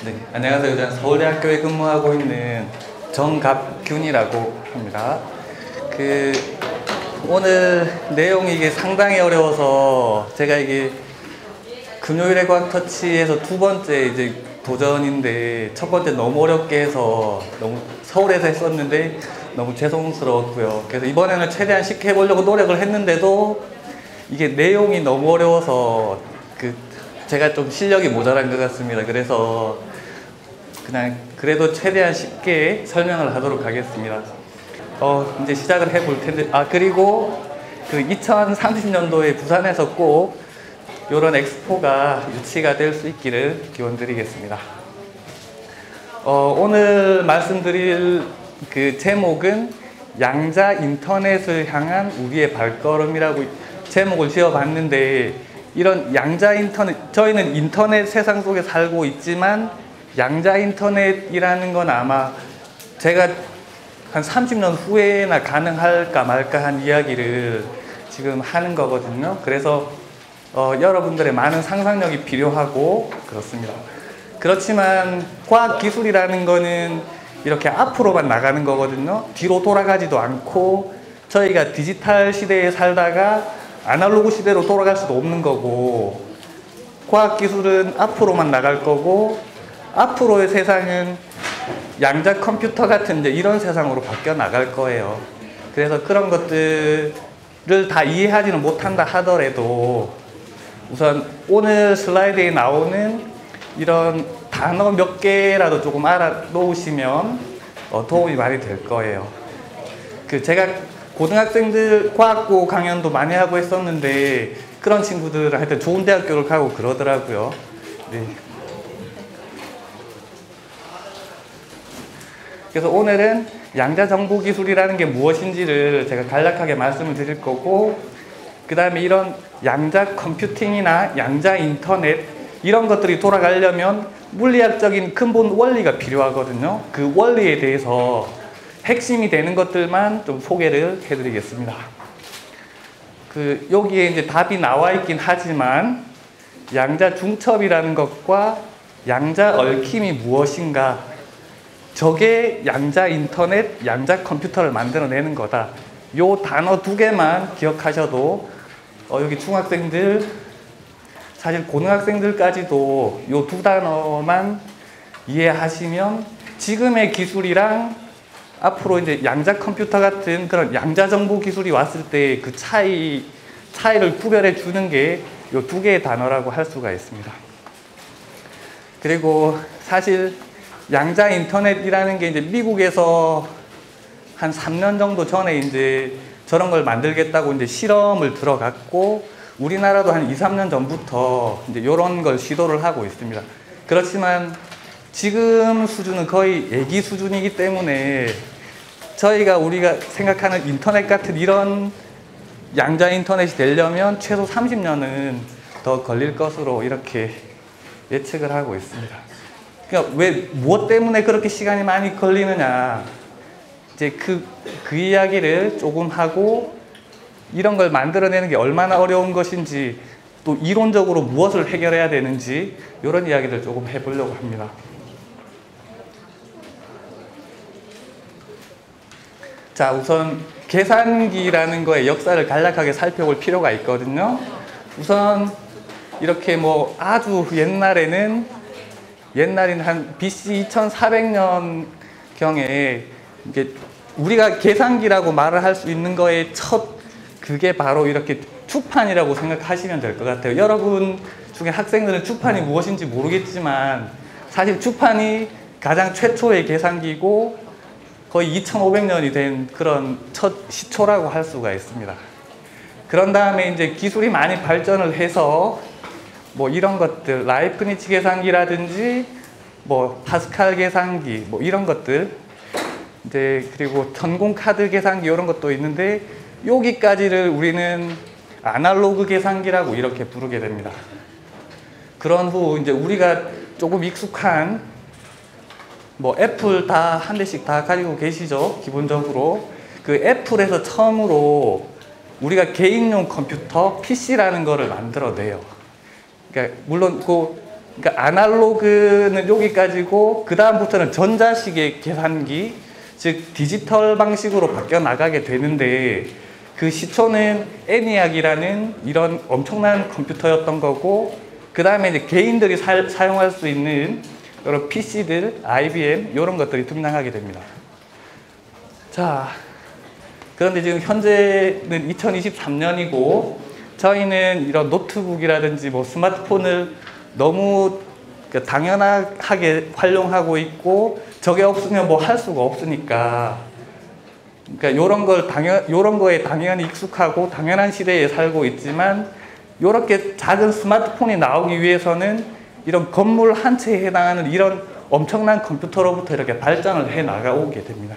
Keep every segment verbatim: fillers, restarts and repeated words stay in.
네, 안녕하세요. 저는 서울대학교에 근무하고 있는 정갑균이라고 합니다. 그 오늘 내용이 이게 상당히 어려워서 제가 이게 금요일의 과학 터치에서 두 번째 이제 도전인데 첫 번째 너무 어렵게 해서 너무 서울에서 했었는데 너무 죄송스러웠고요. 그래서 이번에는 최대한 쉽게 해보려고 노력을 했는데도 이게 내용이 너무 어려워서 그 제가 좀 실력이 모자란 것 같습니다. 그래서 그냥 그래도 최대한 쉽게 설명을 하도록 하겠습니다. 어, 이제 시작을 해볼 텐데, 아, 그리고 그 이천삼십 년도에 부산에서 꼭 이런 엑스포가 유치가 될 수 있기를 기원드리겠습니다. 어, 오늘 말씀드릴 그 제목은 양자 인터넷을 향한 우리의 발걸음이라고 제목을 지어봤는데, 이런 양자 인터넷, 저희는 인터넷 세상 속에 살고 있지만 양자 인터넷이라는 건 아마 제가 한 삼십 년 후에나 가능할까 말까 한 이야기를 지금 하는 거거든요. 그래서 어, 여러분들의 많은 상상력이 필요하고 그렇습니다. 그렇지만 과학기술이라는 거는 이렇게 앞으로만 나가는 거거든요. 뒤로 돌아가지도 않고 저희가 디지털 시대에 살다가 아날로그 시대로 돌아갈 수도 없는 거고, 과학기술은 앞으로만 나갈 거고 앞으로의 세상은 양자 컴퓨터 같은 이제 이런 세상으로 바뀌어 나갈 거예요. 그래서 그런 것들을 다 이해하지는 못한다 하더라도 우선 오늘 슬라이드에 나오는 이런 단어 몇 개라도 조금 알아 놓으시면 어, 도움이 많이 될 거예요. 그 제가 고등학생들 과학고 강연도 많이 하고 했었는데 그런 친구들 하여튼 좋은 대학교를 가고 그러더라고요. 네. 그래서 오늘은 양자정보기술이라는 게 무엇인지를 제가 간략하게 말씀을 드릴 거고, 그 다음에 이런 양자 컴퓨팅이나 양자 인터넷 이런 것들이 돌아가려면 물리학적인 근본 원리가 필요하거든요. 그 원리에 대해서 핵심이 되는 것들만 좀 소개를 해드리겠습니다. 그 여기에 이제 답이 나와 있긴 하지만 양자 중첩이라는 것과 양자 얽힘이 무엇인가, 저게 양자 인터넷, 양자 컴퓨터를 만들어내는 거다. 요 단어 두 개만 기억하셔도 어, 여기 중학생들, 사실 고등학생들까지도 요 두 단어만 이해하시면 지금의 기술이랑 앞으로 이제 양자 컴퓨터 같은 그런 양자 정보 기술이 왔을 때 그 차이, 차이를 구별해 주는 게 요 두 개의 단어라고 할 수가 있습니다. 그리고 사실 양자 인터넷이라는 게 이제 미국에서 한 삼 년 정도 전에 이제 저런 걸 만들겠다고 이제 실험을 들어갔고, 우리나라도 한 이, 삼 년 전부터 이제 이런 걸 시도를 하고 있습니다. 그렇지만 지금 수준은 거의 애기 수준이기 때문에 저희가 우리가 생각하는 인터넷 같은 이런 양자 인터넷이 되려면 최소 삼십 년은 더 걸릴 것으로 이렇게 예측을 하고 있습니다. 그러니까 왜, 무엇 때문에 그렇게 시간이 많이 걸리느냐, 이제 그, 그 이야기를 조금 하고, 이런 걸 만들어내는 게 얼마나 어려운 것인지, 또 이론적으로 무엇을 해결해야 되는지, 이런 이야기를 조금 해보려고 합니다. 자, 우선 계산기라는 거의 역사를 간략하게 살펴볼 필요가 있거든요. 우선 이렇게 뭐 아주 옛날에는 옛날에는 한 비씨 이천사백 년경에 이게 우리가 계산기라고 말을 할 수 있는 거의 첫 그게 바로 이렇게 주판이라고 생각하시면 될 것 같아요. 여러분 중에 학생들은 주판이 무엇인지 모르겠지만 사실 주판이 가장 최초의 계산기고 거의 이천오백 년이 된 그런 첫 시초라고 할 수가 있습니다. 그런 다음에 이제 기술이 많이 발전을 해서 뭐 이런 것들, 라이프니츠 계산기라든지 뭐 파스칼 계산기 뭐 이런 것들, 이제 그리고 전공 카드 계산기 이런 것도 있는데 여기까지를 우리는 아날로그 계산기라고 이렇게 부르게 됩니다. 그런 후 이제 우리가 조금 익숙한 뭐 애플 다 한 대씩 다 가지고 계시죠? 기본적으로 그 애플에서 처음으로 우리가 개인용 컴퓨터 피씨라는 거를 만들어내요. 그러니까 물론 그 그러니까 아날로그는 여기까지고 그 다음부터는 전자식의 계산기, 즉 디지털 방식으로 바뀌어 나가게 되는데 그 시초는 애니악이라는 이런 엄청난 컴퓨터였던 거고 그 다음에 이제 개인들이 사, 사용할 수 있는 여러 피씨들, 아이비엠 이런 것들이 등장하게 됩니다. 자, 그런데 지금 현재는 이천이십삼 년이고 저희는 이런 노트북이라든지 뭐 스마트폰을 너무 당연하게 활용하고 있고 저게 없으면 뭐 할 수가 없으니까 그러니까 요런 걸 당연 요런 거에 당연히 익숙하고 당연한 시대에 살고 있지만 요렇게 작은 스마트폰이 나오기 위해서는 이런 건물 한 채에 해당하는 이런 엄청난 컴퓨터로부터 이렇게 발전을 해 나가오게 됩니다.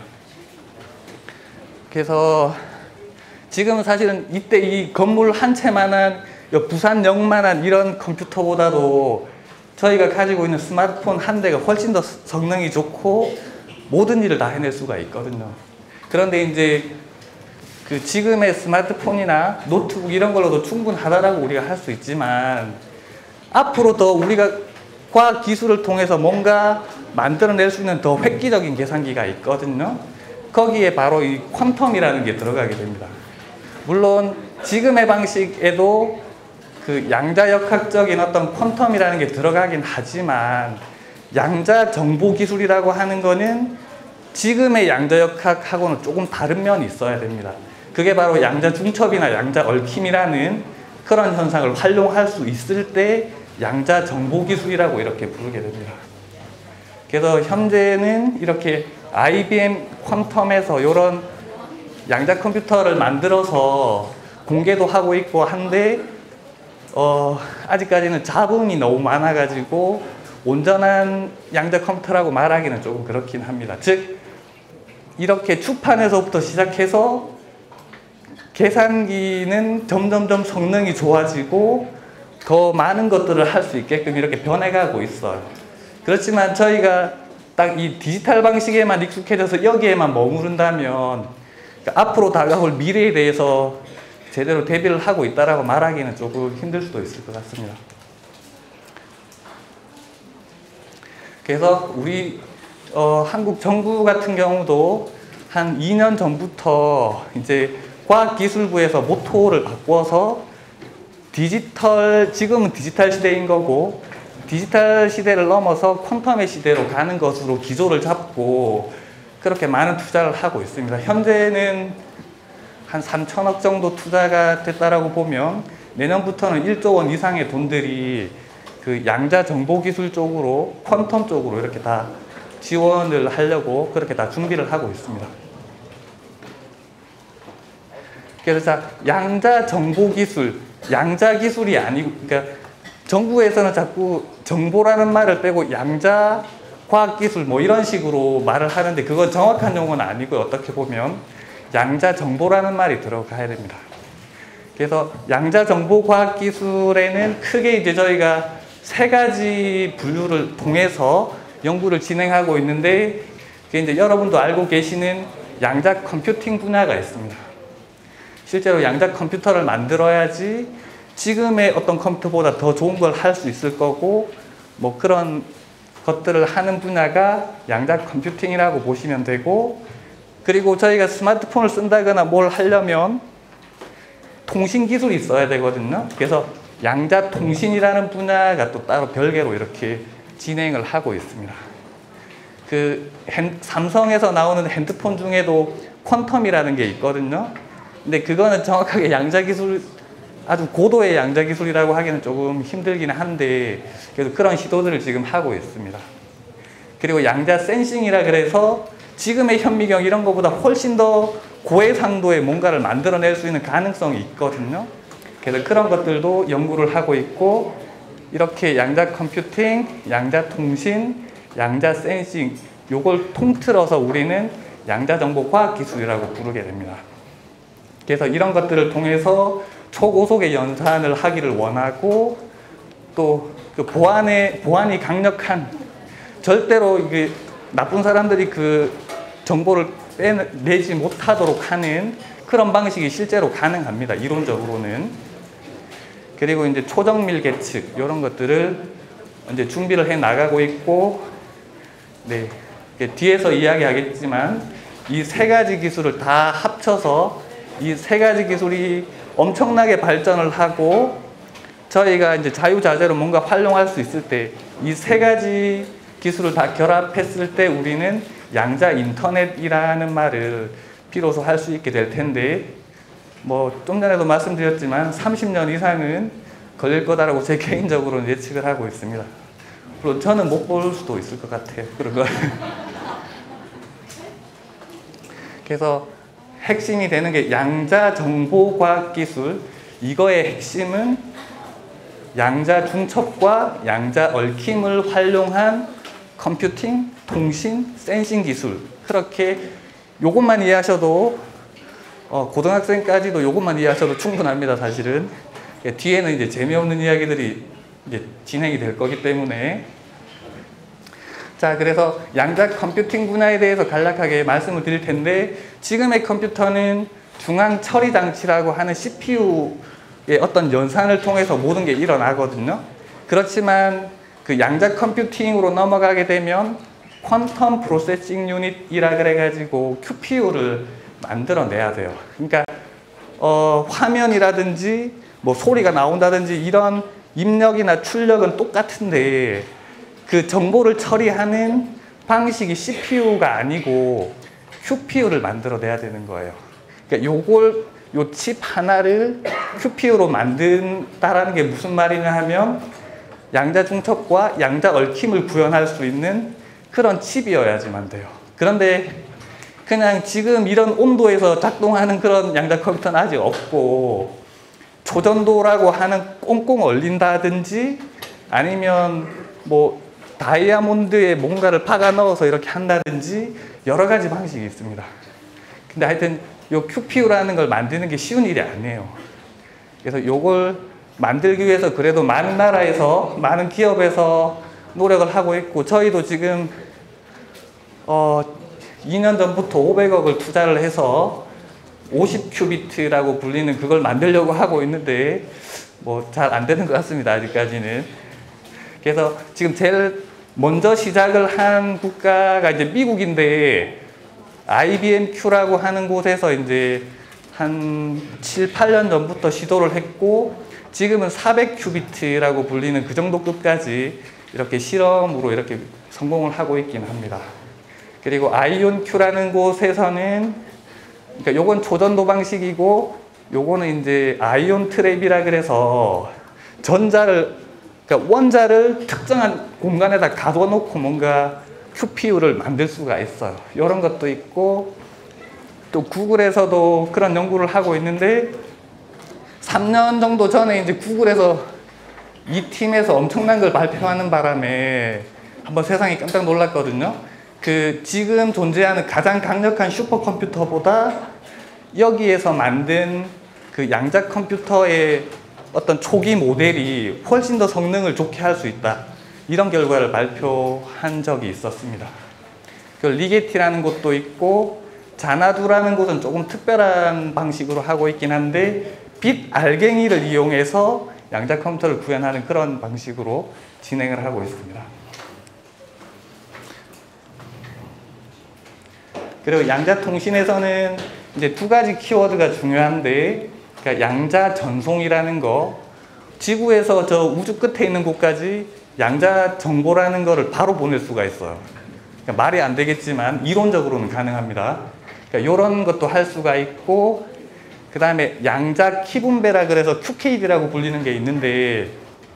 그래서 지금 사실은 이때 이 건물 한 채만한 부산역만한 이런 컴퓨터보다도 저희가 가지고 있는 스마트폰 한 대가 훨씬 더 성능이 좋고 모든 일을 다 해낼 수가 있거든요. 그런데 이제 그 지금의 스마트폰이나 노트북 이런 걸로도 충분하다라고 우리가 할 수 있지만 앞으로 더 우리가 과학 기술을 통해서 뭔가 만들어낼 수 있는 더 획기적인 계산기가 있거든요. 거기에 바로 이 퀀텀이라는 게 들어가게 됩니다. 물론 지금의 방식에도 그 양자역학적인 어떤 퀀텀이라는 게 들어가긴 하지만 양자 정보 기술이라고 하는 거는 지금의 양자역학하고는 조금 다른 면이 있어야 됩니다. 그게 바로 양자 중첩이나 양자 얽힘이라는 그런 현상을 활용할 수 있을 때 양자 정보 기술이라고 이렇게 부르게 됩니다. 그래서 현재는 이렇게 아이비엠 퀀텀에서 이런 양자 컴퓨터를 만들어서 공개도 하고 있고 한데 어, 아직까지는 잡음이 너무 많아가지고 온전한 양자 컴퓨터라고 말하기는 조금 그렇긴 합니다. 즉 이렇게 추판에서부터 시작해서 계산기는 점점점 성능이 좋아지고 더 많은 것들을 할 수 있게끔 이렇게 변해가고 있어요. 그렇지만 저희가 딱 이 디지털 방식에만 익숙해져서 여기에만 머무른다면 그러니까 앞으로 다가올 미래에 대해서 제대로 대비를 하고 있다라고 말하기는 조금 힘들 수도 있을 것 같습니다. 그래서 우리 어, 한국 정부 같은 경우도 한 이 년 전부터 이제 과학기술부에서 모토를 바꿔서 디지털, 지금은 디지털 시대인 거고 디지털 시대를 넘어서 퀀텀의 시대로 가는 것으로 기조를 잡고 그렇게 많은 투자를 하고 있습니다. 현재는 한 삼천억 정도 투자가 됐다라고 보면 내년부터는 일조 원 이상의 돈들이 그 양자 정보 기술 쪽으로 퀀텀 쪽으로 이렇게 다 지원을 하려고 그렇게 다 준비를 하고 있습니다. 그래서 양자 정보 기술, 양자 기술이 아니고 그러니까 정부에서는 자꾸 정보라는 말을 빼고 양자 과학 기술 뭐 이런 식으로 말을 하는데 그건 정확한 용어는 아니고요. 어떻게 보면 양자 정보라는 말이 들어가야 됩니다. 그래서 양자 정보 과학 기술에는 크게 이제 저희가 세 가지 분류를 통해서 연구를 진행하고 있는데 그게 이제 여러분도 알고 계시는 양자 컴퓨팅 분야가 있습니다. 실제로 양자 컴퓨터를 만들어야지 지금의 어떤 컴퓨터보다 더 좋은 걸 할 수 있을 거고 뭐 그런 것들을 하는 분야가 양자 컴퓨팅이라고 보시면 되고 그리고 저희가 스마트폰을 쓴다거나 뭘 하려면 통신 기술이 있어야 되거든요. 그래서 양자 통신이라는 분야가 또 따로 별개로 이렇게 진행을 하고 있습니다. 그 핸, 삼성에서 나오는 핸드폰 중에도 퀀텀이라는 게 있거든요. 근데 그거는 정확하게 양자 기술 아주 고도의 양자 기술이라고 하기는 조금 힘들긴 한데 그래도 그런 시도들을 지금 하고 있습니다. 그리고 양자 센싱이라 그래서 지금의 현미경 이런 것보다 훨씬 더 고해상도의 뭔가를 만들어낼 수 있는 가능성이 있거든요. 그래서 그런 것들도 연구를 하고 있고 이렇게 양자 컴퓨팅, 양자 통신, 양자 센싱 요걸 통틀어서 우리는 양자 정보 과학 기술이라고 부르게 됩니다. 그래서 이런 것들을 통해서 초고속의 연산을 하기를 원하고 또 그 보안의 보안이 강력한 절대로 이게 나쁜 사람들이 그 정보를 빼내지 못하도록 하는 그런 방식이 실제로 가능합니다. 이론적으로는. 그리고 이제 초정밀 계측 이런 것들을 이제 준비를 해 나가고 있고, 네, 뒤에서 이야기하겠지만 이 세 가지 기술을 다 합쳐서 이 세 가지 기술이 엄청나게 발전을 하고 저희가 이제 자유자재로 뭔가 활용할 수 있을 때 이 세 가지 기술을 다 결합했을 때 우리는 양자 인터넷이라는 말을 비로소 할 수 있게 될 텐데, 뭐 좀 전에도 말씀드렸지만 삼십 년 이상은 걸릴 거다라고 제 개인적으로는 예측을 하고 있습니다. 물론 저는 못 볼 수도 있을 것 같아요, 그런 거. 그래서 핵심이 되는 게 양자 정보과학 기술. 이거의 핵심은 양자 중첩과 양자 얽힘을 활용한 컴퓨팅, 통신, 센싱 기술. 그렇게 요것만 이해하셔도 어, 고등학생까지도 요것만 이해하셔도 충분합니다, 사실은. 뒤에는 이제 재미없는 이야기들이 이제 진행이 될 거기 때문에. 자, 그래서 양자 컴퓨팅 분야에 대해서 간략하게 말씀을 드릴 텐데, 지금의 컴퓨터는 중앙 처리 장치라고 하는 씨피유의 어떤 연산을 통해서 모든 게 일어나거든요. 그렇지만 그 양자 컴퓨팅으로 넘어가게 되면 퀀텀 프로세싱 유닛이라 그래가지고 큐피유를 만들어내야 돼요. 그러니까 어, 화면이라든지 뭐 소리가 나온다든지 이런 입력이나 출력은 똑같은데 그 정보를 처리하는 방식이 씨피유가 아니고 큐피유를 만들어내야 되는 거예요. 그러니까 요걸 요 칩 하나를 큐피유로 만든다라는 게 무슨 말이냐 하면 양자 중첩과 양자 얽힘을 구현할 수 있는 그런 칩이어야지만 돼요. 그런데 그냥 지금 이런 온도에서 작동하는 그런 양자 컴퓨터는 아직 없고, 초전도라고 하는 꽁꽁 얼린다든지 아니면 뭐 다이아몬드에 뭔가를 박아 넣어서 이렇게 한다든지 여러 가지 방식이 있습니다. 근데 하여튼 요 큐피유라는 걸 만드는 게 쉬운 일이 아니에요. 그래서 요걸 만들기 위해서 그래도 많은 나라에서, 많은 기업에서 노력을 하고 있고, 저희도 지금 어 이 년 전부터 오백억을 투자를 해서 오십 큐비트라고 불리는 그걸 만들려고 하고 있는데 뭐 잘 안 되는 것 같습니다, 아직까지는. 그래서 지금 제일 먼저 시작을 한 국가가 이제 미국인데, 아이비엠큐라고 하는 곳에서 이제 한 칠, 팔 년 전부터 시도를 했고, 지금은 사백 큐비트라고 불리는 그 정도 급까지 이렇게 실험으로 이렇게 성공을 하고 있긴 합니다. 그리고 아이온큐라는 곳에서는, 그러니까 요건 초전도 방식이고 요거는 이제 아이온 트랩이라 그래서 전자를, 그러니까 원자를 특정한 공간에다 가둬놓고 뭔가 큐피유를 만들 수가 있어요. 이런 것도 있고, 또 구글에서도 그런 연구를 하고 있는데, 삼 년 정도 전에 이제 구글에서 이 팀에서 엄청난 걸 발표하는 바람에 한번 세상이 깜짝 놀랐거든요. 그 지금 존재하는 가장 강력한 슈퍼컴퓨터보다 여기에서 만든 그 양자 컴퓨터의 어떤 초기 모델이 훨씬 더 성능을 좋게 할 수 있다, 이런 결과를 발표한 적이 있었습니다. 그 리게티라는 곳도 있고, 자나두라는 곳은 조금 특별한 방식으로 하고 있긴 한데, 빛 알갱이를 이용해서 양자 컴퓨터를 구현하는 그런 방식으로 진행을 하고 있습니다. 그리고 양자 통신에서는 이제 두 가지 키워드가 중요한데, 그러니까 양자 전송이라는 거, 지구에서 저 우주 끝에 있는 곳까지 양자 정보라는 거를 바로 보낼 수가 있어요. 그러니까 말이 안 되겠지만 이론적으로는 가능합니다. 그러니까 이런 것도 할 수가 있고, 그 다음에 양자 키분배라 그래서 큐케이디라고 불리는 게 있는데,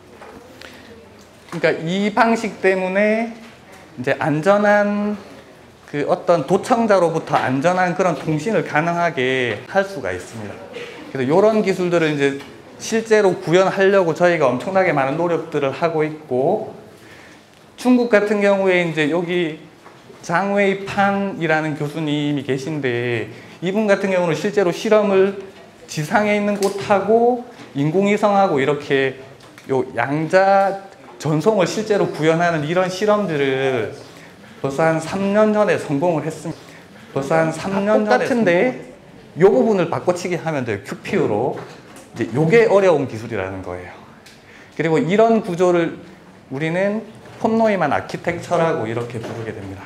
그러니까 이 방식 때문에 이제 안전한 그 어떤 도청자로부터 안전한 그런 통신을 가능하게 할 수가 있습니다. 그래서 이런 기술들을 이제 실제로 구현하려고 저희가 엄청나게 많은 노력들을 하고 있고, 중국 같은 경우에 이제 여기 장웨이판이라는 교수님이 계신데, 이분 같은 경우는 실제로 실험을 지상에 있는 곳하고 인공위성하고 이렇게 요 양자 전송을 실제로 구현하는 이런 실험들을 벌써 한 삼 년 전에 성공을 했습니다. 벌써 한 삼 년 전에 똑같은데 이 부분을 바꿔치기 하면 돼요. 큐피유로. 이제 요게 어려운 기술이라는 거예요. 그리고 이런 구조를 우리는 폰노이만 아키텍처라고 이렇게 부르게 됩니다.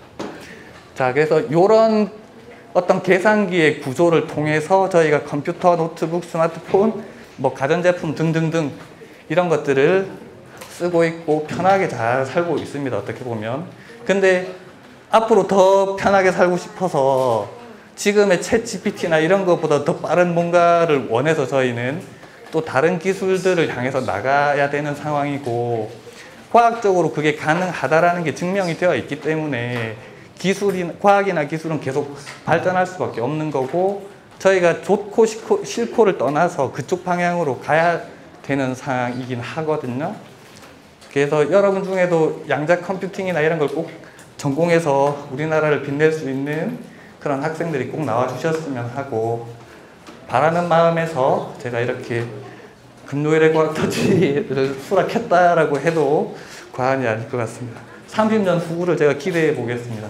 자, 그래서 이런 어떤 계산기의 구조를 통해서 저희가 컴퓨터, 노트북, 스마트폰, 뭐 가전제품 등등등 이런 것들을 쓰고 있고 편하게 잘 살고 있습니다. 어떻게 보면. 근데 앞으로 더 편하게 살고 싶어서 지금의 챗 지피티나 이런 것보다 더 빠른 뭔가를 원해서 저희는 또 다른 기술들을 향해서 나가야 되는 상황이고, 과학적으로 그게 가능하다라는 게 증명이 되어 있기 때문에 기술이, 과학이나 기술은 계속 발전할 수밖에 없는 거고, 저희가 좋고 싫고, 싫고를 떠나서 그쪽 방향으로 가야 되는 상황이긴 하거든요. 그래서 여러분 중에도 양자 컴퓨팅이나 이런 걸 꼭 전공해서 우리나라를 빛낼 수 있는 그런 학생들이 꼭 나와 주셨으면 하고 바라는 마음에서 제가 이렇게 금요일의 과학터치를 수락했다라고 해도 과언이 아닐 것 같습니다. 삼십 년 후를 제가 기대해 보겠습니다.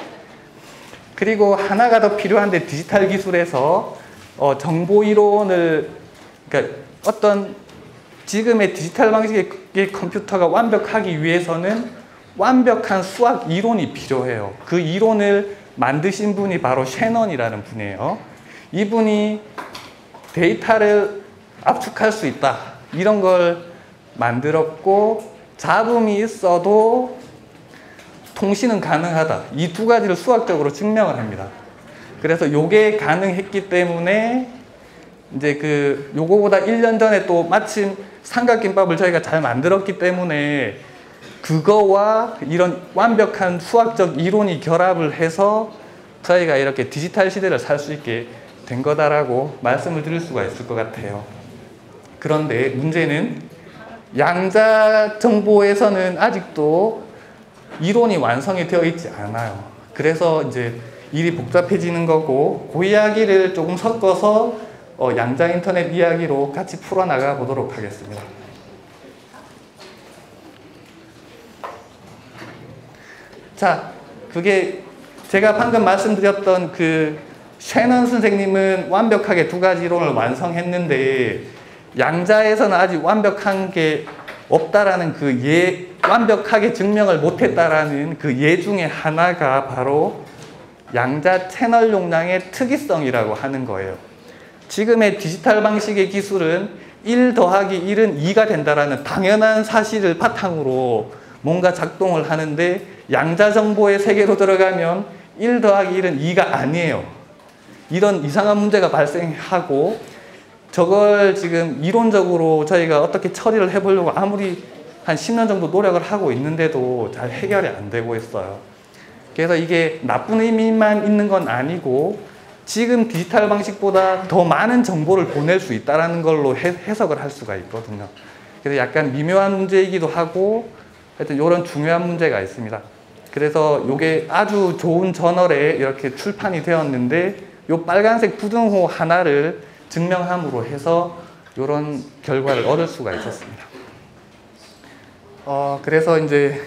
그리고 하나가 더 필요한데, 디지털 기술에서 어, 정보 이론을, 그러니까 어떤 지금의 디지털 방식의 컴퓨터가 완벽하기 위해서는 완벽한 수학 이론이 필요해요. 그 이론을 만드신 분이 바로 셰넌이라는 분이에요. 이분이 데이터를 압축할 수 있다, 이런 걸 만들었고, 잡음이 있어도 통신은 가능하다, 이 두 가지를 수학적으로 증명을 합니다. 그래서 요게 가능했기 때문에 이제 그 요거보다 일 년 전에 또 마침 삼각김밥을 저희가 잘 만들었기 때문에 그거와 이런 완벽한 수학적 이론이 결합을 해서 저희가 이렇게 디지털 시대를 살 수 있게 된 거다라고 말씀을 드릴 수가 있을 것 같아요. 그런데 문제는 양자 정보에서는 아직도 이론이 완성이 되어 있지 않아요. 그래서 이제 일이 복잡해지는 거고, 그 이야기를 조금 섞어서 어, 양자 인터넷 이야기로 같이 풀어나가 보도록 하겠습니다. 자, 그게 제가 방금 말씀드렸던 그 셰넌 선생님은 완벽하게 두 가지 이론을 완성했는데, 양자에서는 아직 완벽한 게 없다라는 그 예, 완벽하게 증명을 못했다라는 그 예 중에 하나가 바로 양자 채널 용량의 특이성이라고 하는 거예요. 지금의 디지털 방식의 기술은 일 더하기 일은 이가 된다라는 당연한 사실을 바탕으로 뭔가 작동을 하는데, 양자 정보의 세계로 들어가면 일 더하기 일은 이가 아니에요. 이런 이상한 문제가 발생하고, 저걸 지금 이론적으로 저희가 어떻게 처리를 해보려고 아무리 한 십 년 정도 노력을 하고 있는데도 잘 해결이 안 되고 있어요. 그래서 이게 나쁜 의미만 있는 건 아니고, 지금 디지털 방식보다 더 많은 정보를 보낼 수 있다는 걸로 해, 해석을 할 수가 있거든요. 그래서 약간 미묘한 문제이기도 하고, 하여튼 이런 중요한 문제가 있습니다. 그래서 이게 아주 좋은 저널에 이렇게 출판이 되었는데, 이 빨간색 부등호 하나를 증명함으로 해서 이런 결과를 얻을 수가 있었습니다. 어, 그래서 이제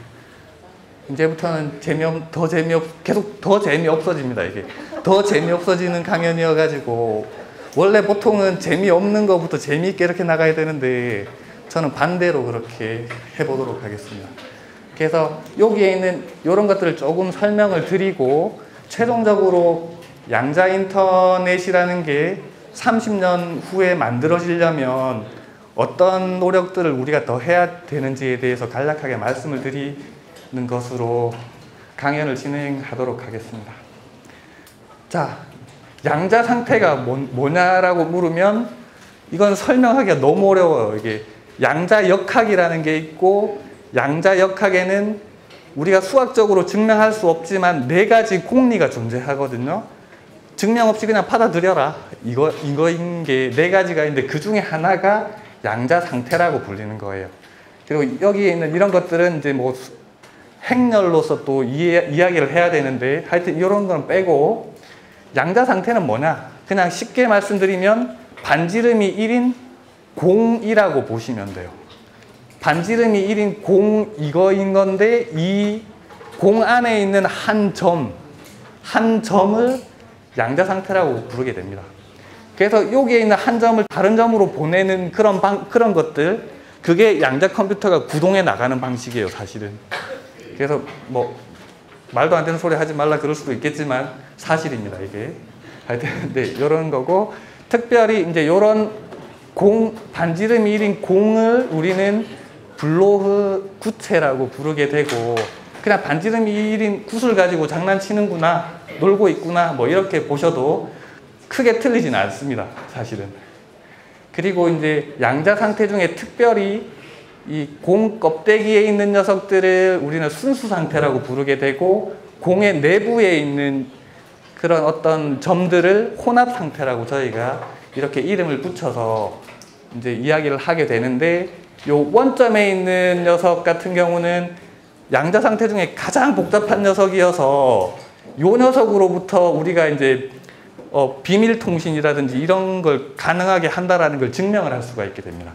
이제부터는 재미없, 더 재미없, 계속 더 재미없어집니다. 이게 더 재미없어지는 강연이어가지고, 원래 보통은 재미없는 것부터 재미있게 이렇게 나가야 되는데 저는 반대로 그렇게 해보도록 하겠습니다. 그래서 여기에 있는 이런 것들을 조금 설명을 드리고, 최종적으로 양자 인터넷이라는 게 삼십 년 후에 만들어지려면 어떤 노력들을 우리가 더 해야 되는지에 대해서 간략하게 말씀을 드리는 것으로 강연을 진행하도록 하겠습니다. 자, 양자 상태가 뭐, 뭐냐라고 물으면 이건 설명하기가 너무 어려워요. 이게 양자 역학이라는 게 있고, 양자 역학에는 우리가 수학적으로 증명할 수 없지만 네 가지 공리가 존재하거든요. 증명 없이 그냥 받아들여라, 이거, 이거인 게 네 가지가 있는데 그 중에 하나가 양자 상태라고 불리는 거예요. 그리고 여기에 있는 이런 것들은 이제 뭐 행렬로서 또 이해, 이야기를 해야 되는데, 하여튼 이런 건 빼고, 양자 상태는 뭐냐? 그냥 쉽게 말씀드리면 반지름이 일인 공이라고 보시면 돼요. 반지름이 일인 공 이거인 건데, 이 공 안에 있는 한 점, 한 점을 양자 상태라고 부르게 됩니다. 그래서 여기에 있는 한 점을 다른 점으로 보내는 그런 방, 그런 것들, 그게 양자 컴퓨터가 구동해 나가는 방식이에요, 사실은. 그래서 뭐 말도 안 되는 소리 하지 말라 그럴 수도 있겠지만 사실입니다, 이게. 하여튼 네, 이런 거고, 특별히 이제 이런 공, 반지름 일인 공을 우리는 블로흐 구체라고 부르게 되고, 그냥 반지름 일인 굿을 가지고 장난치는구나, 놀고 있구나, 뭐 이렇게 보셔도 크게 틀리진 않습니다, 사실은. 그리고 이제 양자 상태 중에 특별히 이 공 껍데기에 있는 녀석들을 우리는 순수 상태라고 부르게 되고, 공의 내부에 있는 그런 어떤 점들을 혼합 상태라고 저희가 이렇게 이름을 붙여서 이제 이야기를 하게 되는데, 요 원점에 있는 녀석 같은 경우는 양자 상태 중에 가장 복잡한 녀석이어서 요 녀석으로부터 우리가 이제 어, 비밀 통신이라든지 이런 걸 가능하게 한다라는 걸 증명을 할 수가 있게 됩니다.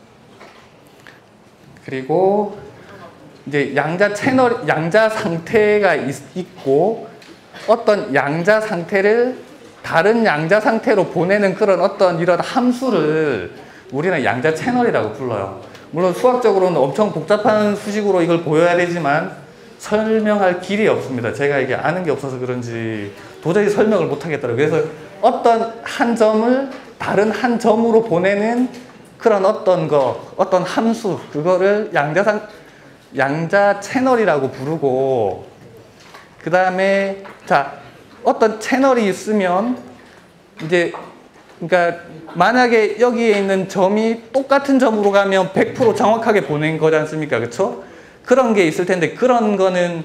그리고 이제 양자 채널, 양자 상태가 있, 있고 어떤 양자 상태를 다른 양자 상태로 보내는 그런 어떤 이런 함수를 우리는 양자 채널이라고 불러요. 물론 수학적으로는 엄청 복잡한 수식으로 이걸 보여야 되지만 설명할 길이 없습니다. 제가 이게 아는 게 없어서 그런지 도저히 설명을 못 하겠더라고요. 그래서 어떤 한 점을 다른 한 점으로 보내는 그런 어떤 거, 어떤 함수, 그거를 양자상, 양자 채널이라고 부르고, 그 다음에, 자, 어떤 채널이 있으면, 이제, 그러니까, 만약에 여기에 있는 점이 똑같은 점으로 가면 백 퍼센트 정확하게 보낸 거지 않습니까? 그쵸? 그런 게 있을 텐데, 그런 거는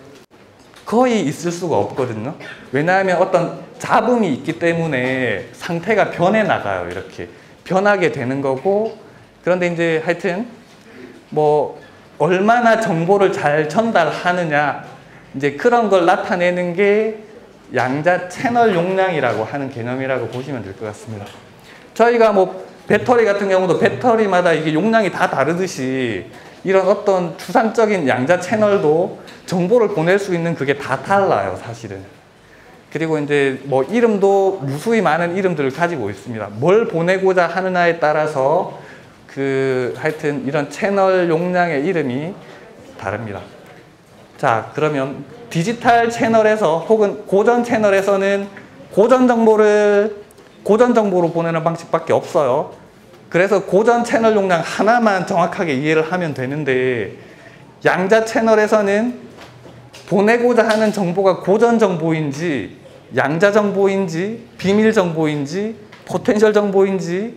거의 있을 수가 없거든요. 왜냐하면 어떤 잡음이 있기 때문에 상태가 변해 나가요, 이렇게. 변하게 되는 거고, 그런데 이제 하여튼 뭐 얼마나 정보를 잘 전달하느냐, 이제 그런 걸 나타내는 게 양자 채널 용량이라고 하는 개념이라고 보시면 될 것 같습니다. 저희가 뭐 배터리 같은 경우도 배터리마다 이게 용량이 다 다르듯이 이런 어떤 추상적인 양자 채널도 정보를 보낼 수 있는 그게 다 달라요, 사실은. 그리고 이제 뭐 이름도 무수히 많은 이름들을 가지고 있습니다. 뭘 보내고자 하느냐에 따라서 그 하여튼 이런 채널 용량의 이름이 다릅니다. 자, 그러면 디지털 채널에서 혹은 고전 채널에서는 고전 정보를 고전 정보로 보내는 방식밖에 없어요. 그래서 고전 채널 용량 하나만 정확하게 이해를 하면 되는데, 양자 채널에서는 보내고자 하는 정보가 고전 정보인지 양자 정보인지 비밀 정보인지 포텐셜 정보인지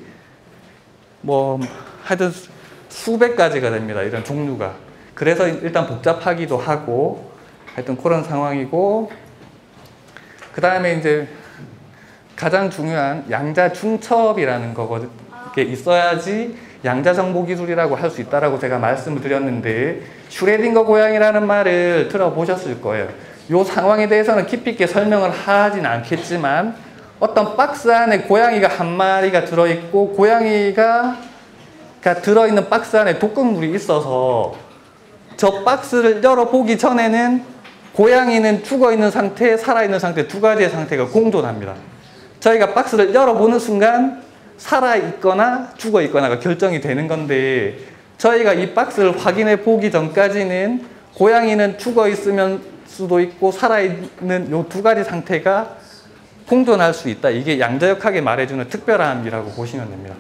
뭐 하여튼 수백 가지가 됩니다, 이런 종류가. 그래서 일단 복잡하기도 하고 하여튼 그런 상황이고, 그 다음에 이제 가장 중요한 양자 중첩이라는 거거든요. 이게 있어야지 양자 정보 기술이라고 할 수 있다라고 제가 말씀을 드렸는데, 슈레딩거 고양이라는 말을 들어보셨을 거예요. 이 상황에 대해서는 깊이 있게 설명을 하진 않겠지만, 어떤 박스 안에 고양이가 한 마리가 들어있고, 고양이가 들어있는 박스 안에 독극물이 있어서 저 박스를 열어보기 전에는 고양이는 죽어있는 상태, 살아있는 상태 두 가지의 상태가 공존합니다. 저희가 박스를 열어보는 순간 살아있거나 죽어있거나가 결정이 되는 건데, 저희가 이 박스를 확인해 보기 전까지는 고양이는 죽어있으면 수도 있고 살아있는 요 두 가지 상태가 공존할 수 있다. 이게 양자역학에 말해주는 특별함이라고 보시면 됩니다.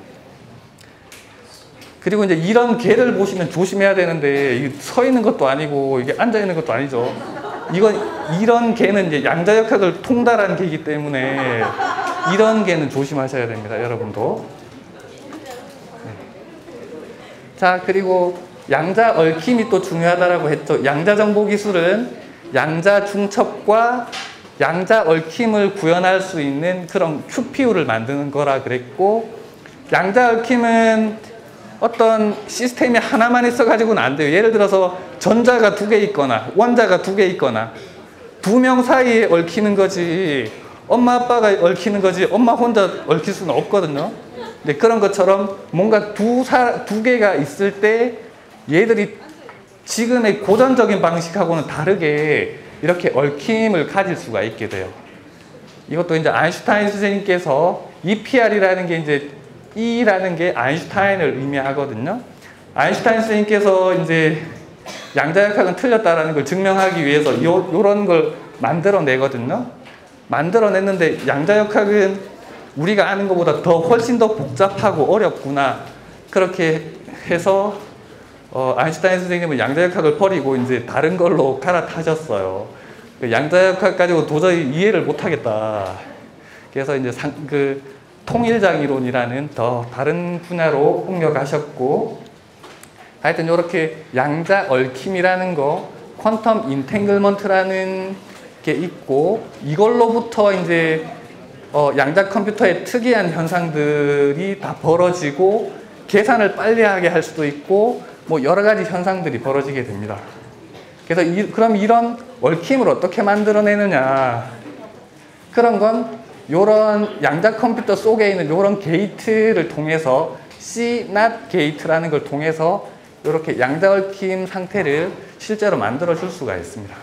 그리고 이제 이런 개를 보시면 조심해야 되는데, 이게 서 있는 것도 아니고 이게 앉아 있는 것도 아니죠. 이건 이런 개는 이제 양자역학을 통달한 개이기 때문에 이런 개는 조심하셔야 됩니다, 여러분도. 네. 자, 그리고 양자 얽힘이 또 중요하다라고 했죠. 양자 정보 기술은 양자 중첩과 양자 얽힘을 구현할 수 있는 그런 큐피유를 만드는 거라 그랬고, 양자 얽힘은 어떤 시스템이 하나만 있어가지고는 안 돼요. 예를 들어서 전자가 두 개 있거나 원자가 두 개 있거나 두 명 사이에 얽히는 거지, 엄마 아빠가 얽히는 거지 엄마 혼자 얽힐 수는 없거든요. 근데 그런 것처럼 뭔가 두, 사, 두 개가 있을 때 얘들이 지금의 고전적인 방식하고는 다르게 이렇게 얽힘을 가질 수가 있게 돼요. 이것도 이제 아인슈타인 선생님께서 이피알이라는 게 이제 E라는 게 아인슈타인을 의미하거든요. 아인슈타인 선생님께서 이제 양자역학은 틀렸다라는 걸 증명하기 위해서 요, 요런 걸 만들어내거든요. 만들어냈는데 양자역학은 우리가 아는 것보다 더 훨씬 더 복잡하고 어렵구나. 그렇게 해서 어, 아인슈타인 선생님은 양자역학을 버리고 이제 다른 걸로 갈아타셨어요. 그 양자역학 가지고 도저히 이해를 못하겠다. 그래서 이제 상, 그 통일장 이론이라는 더 다른 분야로 옮겨가셨고, 하여튼 이렇게 양자 얽힘이라는 거, 퀀텀 인탱글먼트라는 게 있고, 이걸로부터 이제 어, 양자 컴퓨터의 특이한 현상들이 다 벌어지고 계산을 빨리 하게 할 수도 있고 뭐 여러 가지 현상들이 벌어지게 됩니다. 그래서 이, 그럼 이런 얽힘을 어떻게 만들어내느냐, 그런 건 이런 양자 컴퓨터 속에 있는 이런 게이트를 통해서 씨 낫 게이트라는 걸 통해서 이렇게 양자 얽힘 상태를 실제로 만들어 줄 수가 있습니다.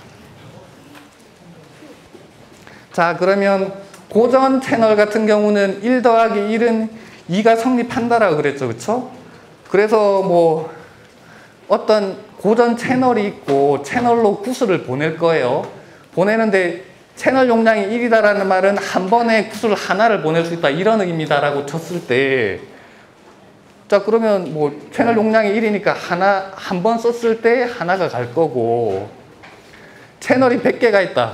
자, 그러면 고전 채널 같은 경우는 일 더하기 일은 이가 성립한다라고 그랬죠. 그쵸? 그래서 뭐 어떤 고전 채널이 있고 채널로 구슬을 보낼 거예요. 보내는데 채널 용량이 일이다라는 말은 한 번에 구슬 하나를 보낼 수 있다 이런 의미다라고 쳤을 때, 자 그러면 뭐 채널 용량이 일이니까 하나 한 번 썼을 때 하나가 갈 거고, 채널이 백 개가 있다.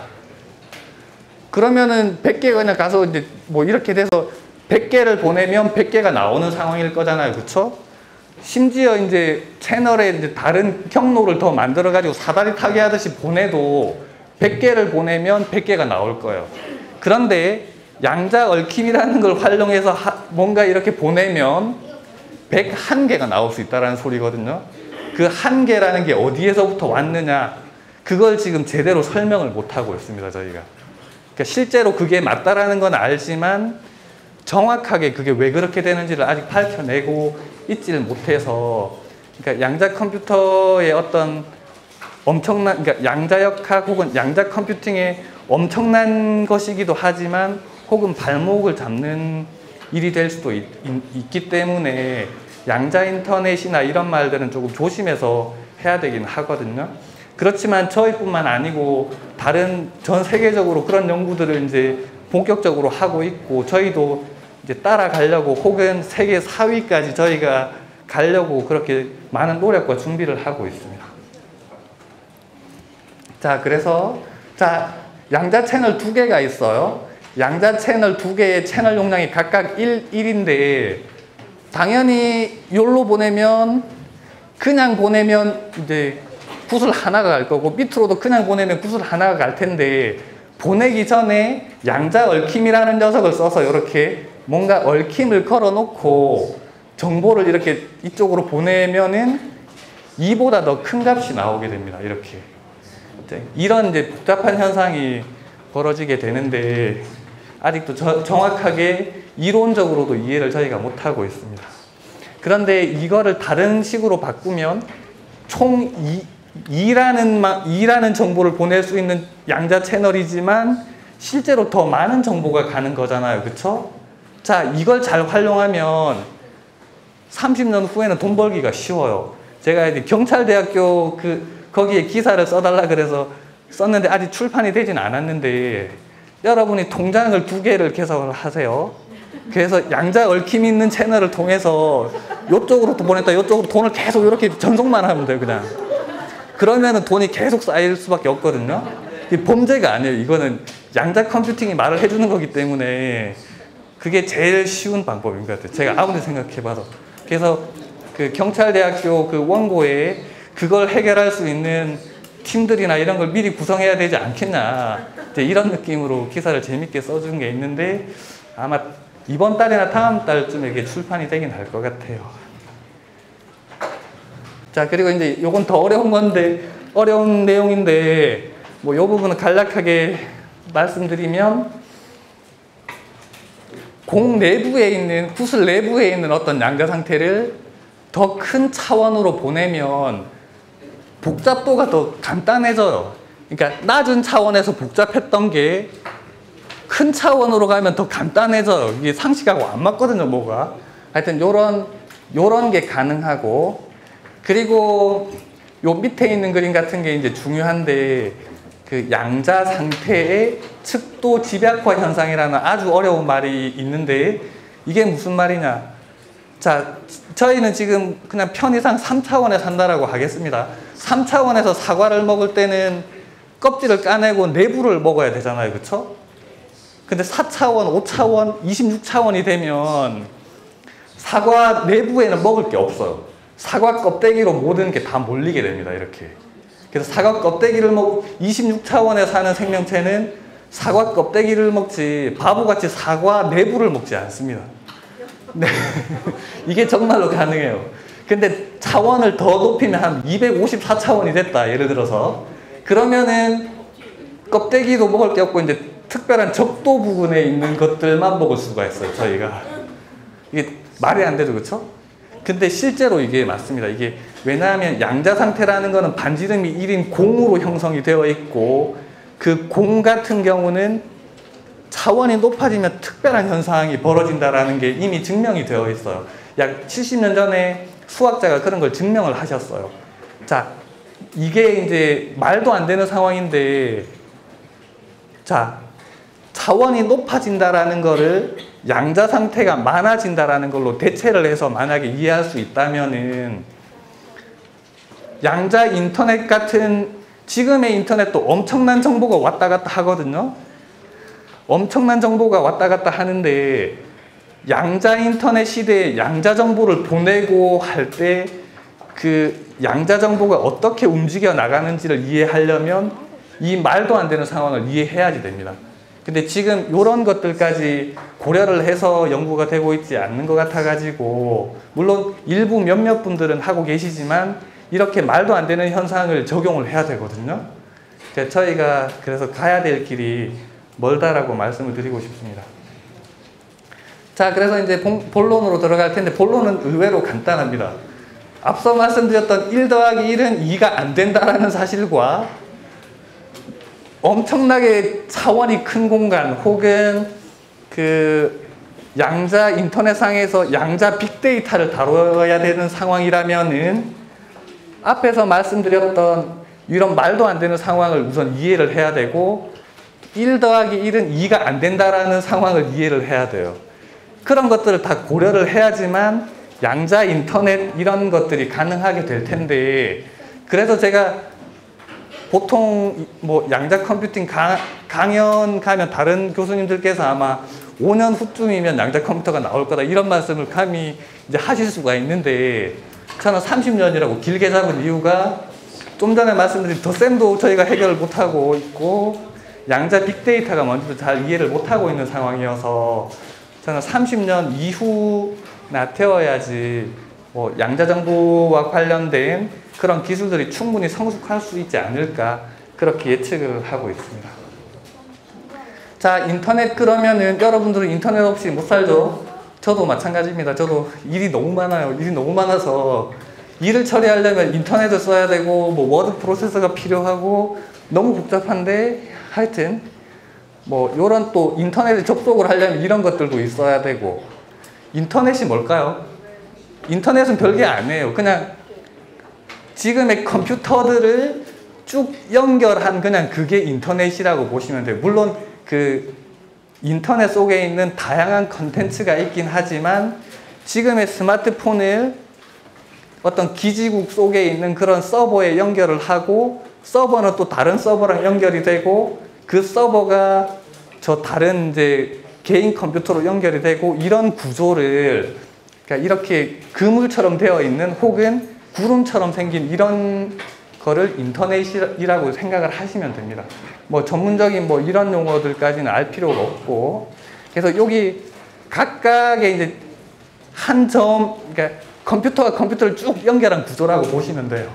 그러면은 백 개가 그냥 가서 이제 뭐 이렇게 돼서 백 개를 보내면 백 개가 나오는 상황일 거잖아요. 그쵸? 심지어 이제 채널에 이제 다른 경로를 더 만들어 가지고 사다리 타기 하듯이 보내도 백 개를 보내면 백 개가 나올 거예요. 그런데 양자 얽힘이라는 걸 활용해서 하, 뭔가 이렇게 보내면 백일 개가 나올 수 있다는 소리거든요. 그 한 개라는 게 어디에서부터 왔느냐, 그걸 지금 제대로 설명을 못 하고 있습니다, 저희가. 그러니까 실제로 그게 맞다라는 건 알지만 정확하게 그게 왜 그렇게 되는지를 아직 밝혀내고 있지를 못해서, 그러니까 양자 컴퓨터의 어떤 엄청난, 그러니까 양자역학 혹은 양자 컴퓨팅의 엄청난 것이기도 하지만 혹은 발목을 잡는 일이 될 수도 있, 있기 때문에 양자 인터넷이나 이런 말들은 조금 조심해서 해야 되긴 하거든요. 그렇지만 저희뿐만 아니고 다른 전 세계적으로 그런 연구들을 이제 본격적으로 하고 있고, 저희도 이제 따라가려고 혹은 세계 사 위까지 저희가 가려고 그렇게 많은 노력과 준비를 하고 있습니다. 자, 그래서 자 양자 채널 두 개가 있어요. 양자 채널 두 개의 채널 용량이 각각 일, 일인데 당연히 요로 보내면 그냥 보내면 이제 구슬 하나가 갈 거고, 밑으로도 그냥 보내면 구슬 하나가 갈 텐데, 보내기 전에 양자 얽힘이라는 녀석을 써서 이렇게 뭔가 얽힘을 걸어 놓고 정보를 이렇게 이쪽으로 보내면은 이보다 더 큰 값이 나오게 됩니다. 이렇게. 이런 이제 복잡한 현상이 벌어지게 되는데 아직도 저, 정확하게 이론적으로도 이해를 저희가 못하고 있습니다. 그런데 이거를 다른 식으로 바꾸면 총 이라는, 이라는 정보를 보낼 수 있는 양자 채널이지만 실제로 더 많은 정보가 가는 거잖아요. 그쵸? 자, 이걸 잘 활용하면 삼십 년 후에는 돈 벌기가 쉬워요. 제가 이제 경찰대학교 그 거기에 기사를 써달라 그래서 썼는데 아직 출판이 되진 않았는데, 여러분이 통장을 두 개를 개설을 하세요. 그래서 양자 얽힘이 있는 채널을 통해서 이쪽으로 보냈다 이쪽으로 돈을 계속 이렇게 전송만 하면 돼요. 그냥. 그러면은 돈이 계속 쌓일 수밖에 없거든요. 이게 범죄가 아니에요. 이거는 양자 컴퓨팅이 말을 해주는 거기 때문에 그게 제일 쉬운 방법인 것 같아요. 제가 아무리 생각해봐도. 그래서 그 경찰대학교 그 원고에 그걸 해결할 수 있는 팀들이나 이런 걸 미리 구성해야 되지 않겠냐, 이제 이런 느낌으로 기사를 재밌게 써준 게 있는데 아마 이번 달이나 다음 달쯤에 이게 출판이 되긴 할 것 같아요. 자, 그리고 이제 요건 더 어려운 건데, 어려운 내용인데 뭐 요 부분은 간략하게 말씀드리면, 공 내부에 있는, 구슬 내부에 있는 어떤 양자 상태를 더 큰 차원으로 보내면 복잡도가 더 간단해져요. 그러니까 낮은 차원에서 복잡했던 게 큰 차원으로 가면 더 간단해져요. 이게 상식하고 안 맞거든요, 뭐가. 하여튼 요런 요런 게 가능하고, 그리고 요 밑에 있는 그림 같은 게 이제 중요한데 그 양자 상태의 측도 집약화 현상이라는 아주 어려운 말이 있는데 이게 무슨 말이냐? 자, 저희는 지금 그냥 편의상 삼 차원에 산다라고 하겠습니다. 삼 차원에서 사과를 먹을 때는 껍질을 까내고 내부를 먹어야 되잖아요. 그쵸? 근데 사 차원, 오 차원, 이십육 차원이 되면 사과 내부에는 먹을 게 없어요. 사과 껍데기로 모든 게 다 몰리게 됩니다. 이렇게. 그래서 사과 껍데기를 먹, 이십육 차원에 사는 생명체는 사과 껍데기를 먹지 바보같이 사과 내부를 먹지 않습니다. 네. 이게 정말로 가능해요. 근데 차원을 더 높이면 한 이백오십사 차원이 됐다. 예를 들어서. 그러면은 껍데기도 먹을 게 없고 이제 특별한 적도 부분에 있는 것들만 먹을 수가 있어요. 저희가. 이게 말이 안 되죠. 그렇죠? 근데 실제로 이게 맞습니다. 이게 왜냐하면 양자 상태라는 거는 반지름이 일 인 공으로 형성이 되어 있고 그 공 같은 경우는 차원이 높아지면 특별한 현상이 벌어진다라는 게 이미 증명이 되어 있어요. 약 칠십 년 전에 수학자가 그런 걸 증명을 하셨어요. 자, 이게 이제 말도 안 되는 상황인데 자, 차원이 높아진다라는 거를 양자 상태가 많아진다라는 걸로 대체를 해서 만약에 이해할 수 있다면은 양자 인터넷 같은 지금의 인터넷도 엄청난 정보가 왔다 갔다 하거든요. 엄청난 정보가 왔다 갔다 하는데 양자 인터넷 시대에 양자 정보를 보내고 할 때 그 양자 정보가 어떻게 움직여 나가는지를 이해하려면 이 말도 안 되는 상황을 이해해야지 됩니다. 근데 지금 이런 것들까지 고려를 해서 연구가 되고 있지 않는 것 같아가지고 물론 일부 몇몇 분들은 하고 계시지만 이렇게 말도 안 되는 현상을 적용을 해야 되거든요. 저희가 그래서 가야 될 길이 멀다라고 말씀을 드리고 싶습니다. 자, 그래서 이제 본론으로 들어갈 텐데 본론은 의외로 간단합니다. 앞서 말씀드렸던 일 더하기 일은 이가 안 된다라는 사실과 엄청나게 차원이 큰 공간 혹은 그 양자 인터넷상에서 양자 빅데이터를 다뤄야 되는 상황이라면은 앞에서 말씀드렸던 이런 말도 안 되는 상황을 우선 이해를 해야 되고 일 더하기 일은 이가 안 된다라는 상황을 이해를 해야 돼요. 그런 것들을 다 고려를 해야지만 양자 인터넷 이런 것들이 가능하게 될 텐데 그래서 제가 보통 뭐 양자 컴퓨팅 강, 강연 가면 다른 교수님들께서 아마 오 년 후쯤이면 양자 컴퓨터가 나올 거다 이런 말씀을 감히 이제 하실 수가 있는데 저는 삼십 년이라고 길게 잡은 이유가 좀 전에 말씀드린 덧셈도 저희가 해결을 못하고 있고 양자 빅데이터가 뭔지도 잘 이해를 못하고 있는 상황이어서 저는 삼십 년 이후나 되어야지 뭐 양자정보와 관련된 그런 기술들이 충분히 성숙할 수 있지 않을까 그렇게 예측을 하고 있습니다. 자, 인터넷 그러면은 여러분들은 인터넷 없이 못 살죠? 저도 마찬가지입니다. 저도 일이 너무 많아요. 일이 너무 많아서 일을 처리하려면 인터넷을 써야 되고 뭐 워드 프로세서가 필요하고 너무 복잡한데 하여튼 뭐 요런 또 인터넷에 접속을 하려면 이런 것들도 있어야 되고 인터넷이 뭘까요? 인터넷은 별게 아니에요. 그냥 지금의 컴퓨터들을 쭉 연결한 그냥 그게 인터넷이라고 보시면 돼요. 물론 그 인터넷 속에 있는 다양한 컨텐츠가 있긴 하지만 지금의 스마트폰을 어떤 기지국 속에 있는 그런 서버에 연결을 하고 서버는 또 다른 서버랑 연결이 되고 그 서버가 저 다른 이제 개인 컴퓨터로 연결이 되고 이런 구조를 그러니까 이렇게 그물처럼 되어 있는 혹은 구름처럼 생긴 이런 거를 인터넷이라고 생각을 하시면 됩니다. 뭐 전문적인 뭐 이런 용어들까지는 알 필요가 없고 그래서 여기 각각의 이제 한 점 그러니까 컴퓨터가 컴퓨터를 쭉 연결한 구조라고 보시면 돼요.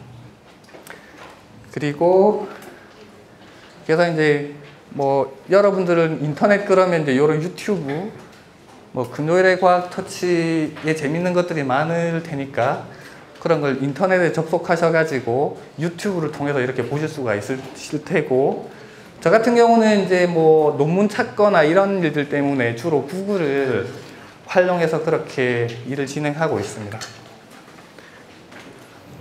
그리고 그래서 이제 뭐 여러분들은 인터넷 그러면 이제 이런 유튜브 뭐 금요일의 과학 터치에 재밌는 것들이 많을 테니까 그런 걸 인터넷에 접속하셔가지고 유튜브를 통해서 이렇게 보실 수가 있을 테고 저 같은 경우는 이제 뭐 논문 찾거나 이런 일들 때문에 주로 구글을 활용해서 그렇게 일을 진행하고 있습니다.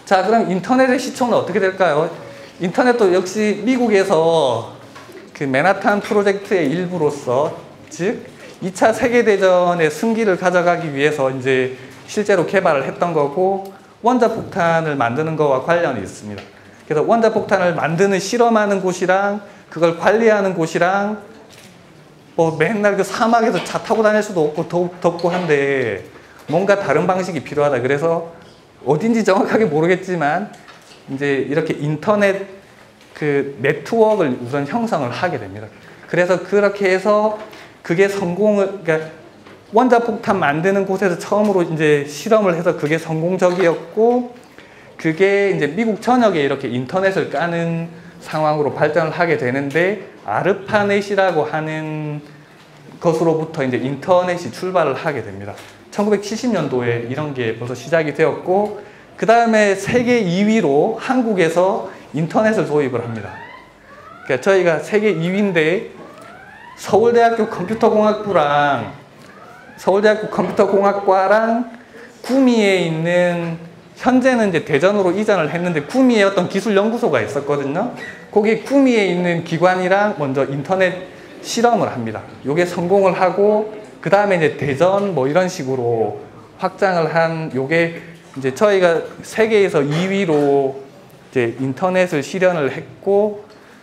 자, 그럼 인터넷의 시초는 어떻게 될까요? 인터넷도 역시 미국에서 그 맨하탄 프로젝트의 일부로서, 즉 이 차 세계대전의 승기를 가져가기 위해서 이제 실제로 개발을 했던 거고, 원자폭탄을 만드는 거와 관련이 있습니다. 그래서 원자폭탄을 만드는 실험하는 곳이랑 그걸 관리하는 곳이랑 뭐 맨날 그 사막에서 차 타고 다닐 수도 없고 덥, 덥고 한데 뭔가 다른 방식이 필요하다. 그래서 어딘지 정확하게 모르겠지만 이제 이렇게 인터넷 그 네트워크를 우선 형성을 하게 됩니다. 그래서 그렇게 해서 그게 성공을, 그러니까 원자폭탄 만드는 곳에서 처음으로 이제 실험을 해서 그게 성공적이었고, 그게 이제 미국 전역에 이렇게 인터넷을 까는 상황으로 발전을 하게 되는데, 아르파넷이라고 하는 것으로부터 이제 인터넷이 출발을 하게 됩니다. 천구백칠십 년도에 이런 게 벌써 시작이 되었고, 그 다음에 세계 이 위로 한국에서 인터넷을 도입을 합니다. 그러니까 저희가 세계 이 위인데 서울대학교 컴퓨터공학부랑 서울대학교 컴퓨터공학과랑 구미에 있는, 현재는 이제 대전으로 이전을 했는데 구미에 어떤 기술연구소가 있었거든요. 거기 구미에 있는 기관이랑 먼저 인터넷 실험을 합니다. 요게 성공을 하고, 그 다음에 이제 대전 뭐 이런 식으로 확장을 한, 요게 이제 저희가 세계에서 이 위로 이제 인터넷을 실현을 했고,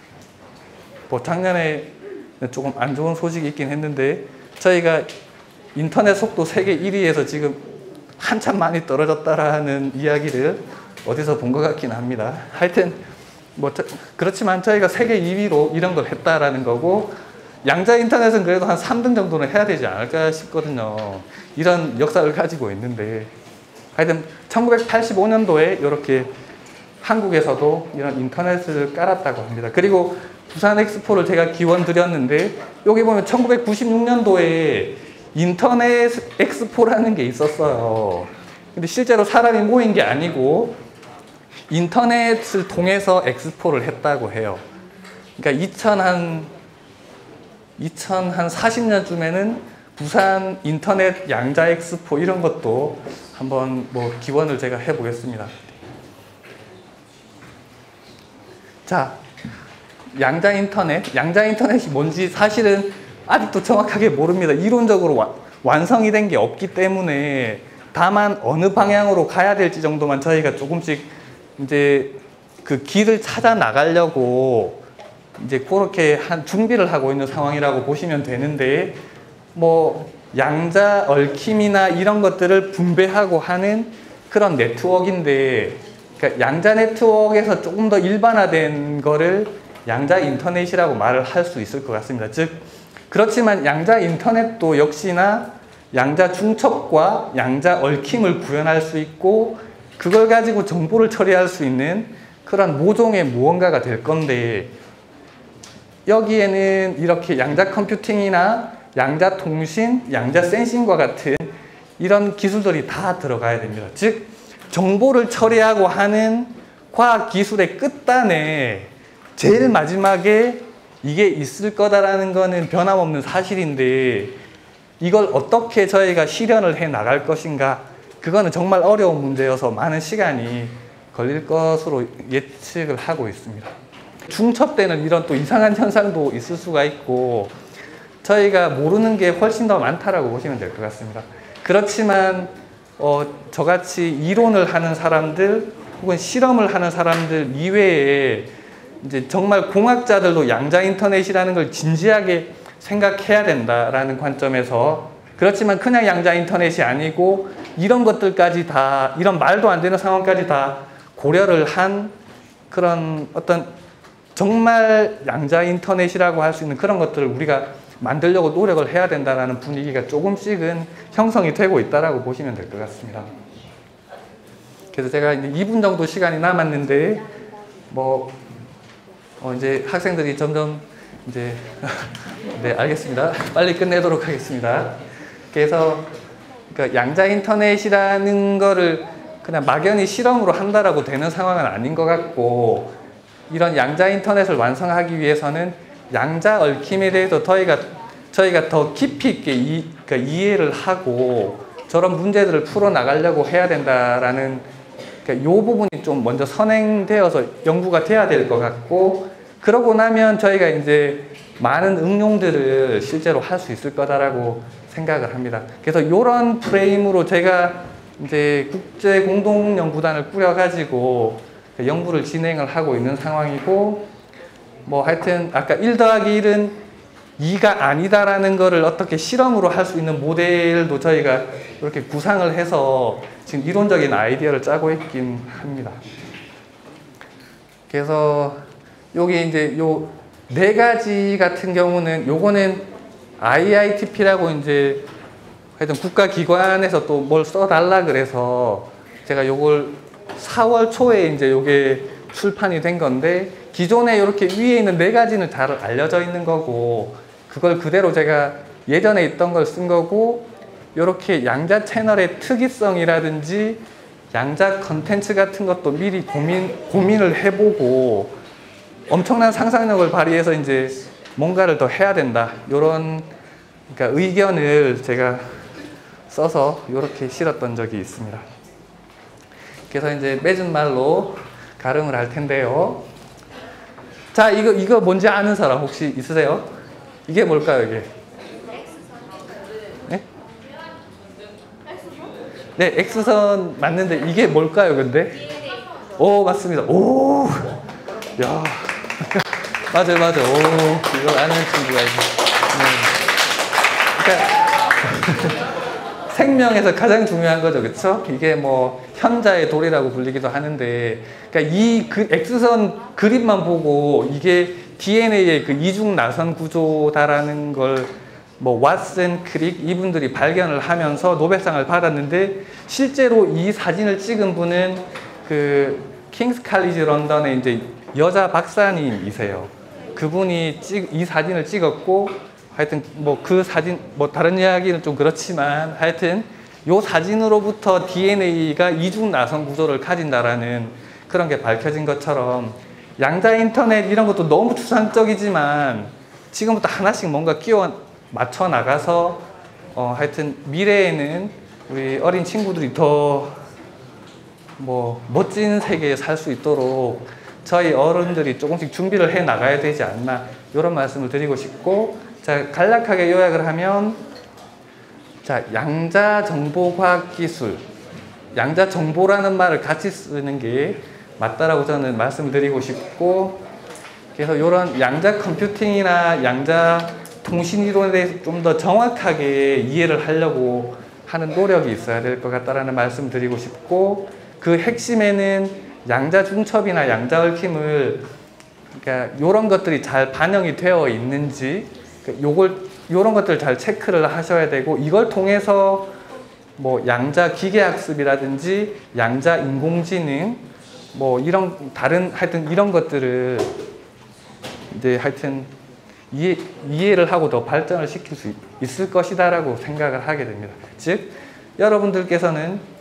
뭐 작년에 조금 안 좋은 소식이 있긴 했는데, 저희가 인터넷 속도 세계 일 위에서 지금 한참 많이 떨어졌다라는 이야기를 어디서 본 것 같긴 합니다. 하여튼 뭐 저, 그렇지만 저희가 세계 이 위로 이런 걸 했다라는 거고, 양자 인터넷은 그래도 한 삼 등 정도는 해야 되지 않을까 싶거든요. 이런 역사를 가지고 있는데, 하여튼 천구백팔십오 년도에 이렇게 한국에서도 이런 인터넷을 깔았다고 합니다. 그리고 부산 엑스포를 제가 기원 드렸는데, 여기 보면 천구백구십육 년도에 인터넷 엑스포라는 게 있었어요. 근데 실제로 사람이 모인 게 아니고 인터넷을 통해서 엑스포를 했다고 해요. 그러니까 이천사십 년쯤에는 부산 인터넷 양자 엑스포 이런 것도 한번 뭐 기원을 제가 해보겠습니다. 자, 양자 인터넷, 양자 인터넷이 뭔지 사실은 아직도 정확하게 모릅니다. 이론적으로 와, 완성이 된 게 없기 때문에, 다만 어느 방향으로 가야 될지 정도만 저희가 조금씩 이제 그 길을 찾아 나가려고 이제 그렇게 한 준비를 하고 있는 상황이라고 보시면 되는데, 뭐 양자 얽힘이나 이런 것들을 분배하고 하는 그런 네트워크인데, 그러니까 양자 네트워크에서 조금 더 일반화된 거를 양자 인터넷이라고 말을 할 수 있을 것 같습니다. 즉, 그렇지만 양자 인터넷도 역시나 양자 중첩과 양자 얽힘을 구현할 수 있고, 그걸 가지고 정보를 처리할 수 있는 그런 모종의 무언가가 될 건데, 여기에는 이렇게 양자 컴퓨팅이나 양자 통신, 양자 센싱과 같은 이런 기술들이 다 들어가야 됩니다. 즉, 정보를 처리하고 하는 과학 기술의 끝단에 제일 마지막에 이게 있을 거다라는 거는 변함없는 사실인데, 이걸 어떻게 저희가 실현을 해 나갈 것인가, 그거는 정말 어려운 문제여서 많은 시간이 걸릴 것으로 예측을 하고 있습니다. 중첩되는 이런 또 이상한 현상도 있을 수가 있고, 저희가 모르는 게 훨씬 더 많다라고 보시면 될 것 같습니다. 그렇지만 어, 저같이 이론을 하는 사람들 혹은 실험을 하는 사람들 이외에 이제 정말 공학자들도 양자 인터넷이라는 걸 진지하게 생각해야 된다라는 관점에서, 그렇지만 그냥 양자 인터넷이 아니고 이런 것들까지 다, 이런 말도 안 되는 상황까지 다 고려를 한 그런 어떤 정말 양자 인터넷이라고 할 수 있는 그런 것들을 우리가 만들려고 노력을 해야 된다는 분위기가 조금씩은 형성이 되고 있다고 보시면 될 것 같습니다. 그래서 제가 이제 이 분 정도 시간이 남았는데, 뭐 어 이제 학생들이 점점 이제 네, 알겠습니다. 빨리 끝내도록 하겠습니다. 그래서 그러니까 양자 인터넷이라는 거를 그냥 막연히 실험으로 한다라고 되는 상황은 아닌 것 같고, 이런 양자 인터넷을 완성하기 위해서는 양자 얽힘에 대해서 저희가, 저희가 더 깊이 있게 이, 그러니까 이해를 하고 저런 문제들을 풀어나가려고 해야 된다라는 그러니까 이 부분이 좀 먼저 선행되어서 연구가 돼야 될 것 같고, 그러고 나면 저희가 이제 많은 응용들을 실제로 할 수 있을 거다라고 생각을 합니다. 그래서 이런 프레임으로 제가 이제 국제 공동 연구단을 꾸려가지고 연구를 진행을 하고 있는 상황이고, 뭐 하여튼 아까 일 더하기 일은 이가 아니다라는 거를 어떻게 실험으로 할 수 있는 모델도 저희가 이렇게 구상을 해서 지금 이론적인 아이디어를 짜고 있긴 합니다. 그래서 여기 이제 요 네 가지 같은 경우는 요거는 아이아이티피라고 이제 하여튼 국가기관에서 또 뭘 써달라 그래서 제가 요걸 사월 초에 이제 요게 출판이 된 건데, 기존에 이렇게 위에 있는 네 가지는 잘 알려져 있는 거고, 그걸 그대로 제가 예전에 있던 걸 쓴 거고, 이렇게 양자 채널의 특이성이라든지 양자 컨텐츠 같은 것도 미리 고민, 고민을 해보고 엄청난 상상력을 발휘해서 이제 뭔가를 더 해야 된다, 이런 그러니까 의견을 제가 써서 이렇게 실었던 적이 있습니다. 그래서 이제 맺은 말로 가름을 할 텐데요. 자, 이거 이거 뭔지 아는 사람 혹시 있으세요? 이게 뭘까요, 이게? 네? 네, X선 맞는데 이게 뭘까요, 근데? 오, 맞습니다. 오, 야, 맞아요, 맞아요. 오, 이걸 아는 친구가 있네. 그러니까 생명에서 가장 중요한 거죠, 그렇죠? 이게 뭐 현자의 돌이라고 불리기도 하는데, 그러니까 이 그 X선 그림만 보고 이게 디엔에이의 그 이중 나선 구조다라는 걸 뭐 왓슨, 크릭 이분들이 발견을 하면서 노벨상을 받았는데, 실제로 이 사진을 찍은 분은 그 킹스 칼리지 런던의 이제 여자 박사님이세요. 그분이 찍, 이 사진을 찍었고, 하여튼 뭐 그 사진 뭐 다른 이야기는 좀 그렇지만 하여튼 요 사진으로부터 디엔에이가 이중 나선 구조를 가진다라는 그런 게 밝혀진 것처럼, 양자 인터넷 이런 것도 너무 추상적이지만 지금부터 하나씩 뭔가 끼워 맞춰 나가서 어 하여튼 미래에는 우리 어린 친구들이 더 뭐 멋진 세계에 살 수 있도록 저희 어른들이 조금씩 준비를 해 나가야 되지 않나, 이런 말씀을 드리고 싶고, 자, 간략하게 요약을 하면, 자, 양자 정보과학 기술, 양자 정보라는 말을 같이 쓰는 게 맞다라고 저는 말씀을 드리고 싶고, 그래서 이런 양자 컴퓨팅이나 양자 통신 이론에 대해서 좀 더 정확하게 이해를 하려고 하는 노력이 있어야 될 것 같다라는 말씀 드리고 싶고, 그 핵심에는 양자 중첩이나 양자 얽힘을, 그러니까 이런 것들이 잘 반영이 되어 있는지, 요걸 이런 것들 잘 체크를 하셔야 되고, 이걸 통해서 뭐 양자 기계학습이라든지 양자 인공지능 뭐 이런 다른 하여튼 이런 것들을 이제 하여튼 이해, 이해를 하고 더 발전을 시킬 수 있을 것이다라고 생각을 하게 됩니다. 즉, 여러분들께서는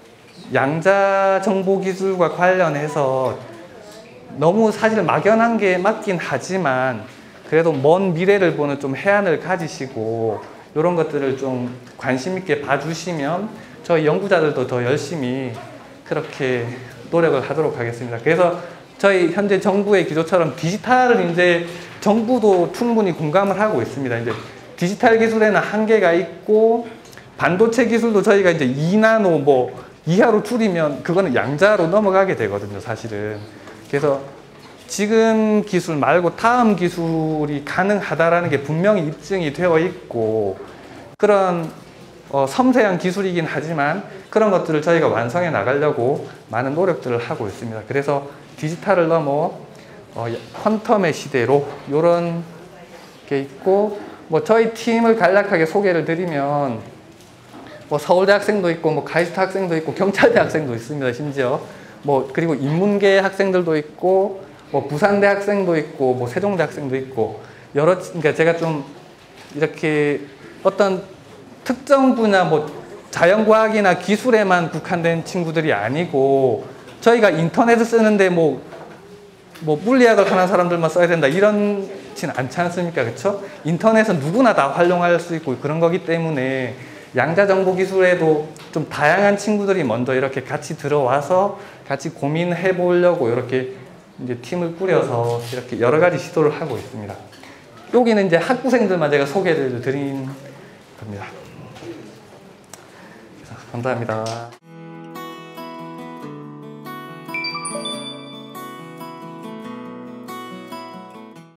양자 정보 기술과 관련해서 너무 사실 막연한 게 맞긴 하지만 그래도 먼 미래를 보는 좀 해안을 가지시고 이런 것들을 좀 관심 있게 봐주시면 저희 연구자들도 더 열심히 그렇게 노력을 하도록 하겠습니다. 그래서 저희 현재 정부의 기조처럼 디지털을 이제 정부도 충분히 공감을 하고 있습니다. 이제 디지털 기술에는 한계가 있고, 반도체 기술도 저희가 이제 이 나노 뭐 이하로 줄이면 그거는 양자로 넘어가게 되거든요, 사실은. 그래서 지금 기술 말고 다음 기술이 가능하다라는 게 분명히 입증이 되어 있고, 그런 어, 섬세한 기술이긴 하지만 그런 것들을 저희가 완성해 나가려고 많은 노력들을 하고 있습니다. 그래서 디지털을 넘어 어, 퀀텀의 시대로 이런 게 있고, 뭐 저희 팀을 간략하게 소개를 드리면 뭐 서울대 학생도 있고, 뭐 카이스트 학생도 있고, 경찰대 학생도 있습니다, 심지어. 뭐 그리고 인문계 학생들도 있고, 뭐 부산대 학생도 있고, 뭐 세종대 학생도 있고, 여러, 그러니까 제가 좀 이렇게 어떤 특정 분야, 뭐 자연과학이나 기술에만 국한된 친구들이 아니고, 저희가 인터넷을 쓰는데 뭐, 뭐 물리학을 하는 사람들만 써야 된다 이런지는 않지 않습니까, 그렇죠? 인터넷은 누구나 다 활용할 수 있고 그런 거기 때문에 양자정보기술에도 좀 다양한 친구들이 먼저 이렇게 같이 들어와서 같이 고민해 보려고 이렇게 이제 팀을 꾸려서 이렇게 여러 가지 시도를 하고 있습니다. 여기는 이제 학부생들만 제가 소개를 드린 겁니다. 감사합니다.